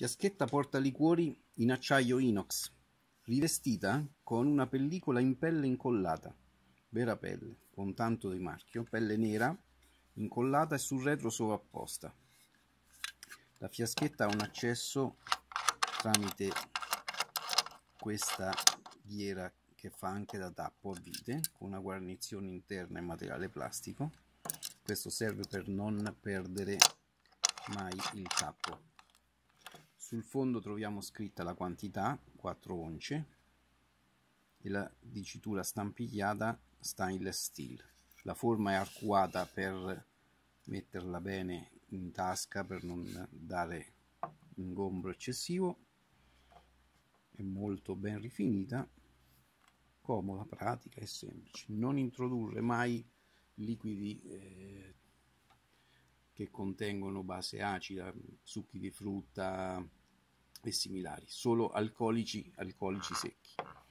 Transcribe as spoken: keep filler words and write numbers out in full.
Fiaschetta portaliquori in acciaio inox, rivestita con una pellicola in pelle incollata, vera pelle, con tanto di marchio, pelle nera, incollata e sul retro sovrapposta. La fiaschetta ha un accesso tramite questa ghiera che fa anche da tappo a vite, con una guarnizione interna in materiale plastico. Questo serve per non perdere mai il tappo. Sul fondo troviamo scritta la quantità, quattro once, e la dicitura stampigliata stainless steel. La forma è arcuata per metterla bene in tasca, per non dare ingombro eccessivo. È molto ben rifinita, comoda, pratica e semplice. Non introdurre mai liquidi eh, che contengono base acida, succhi di frutta e similari, solo alcolici, alcolici secchi.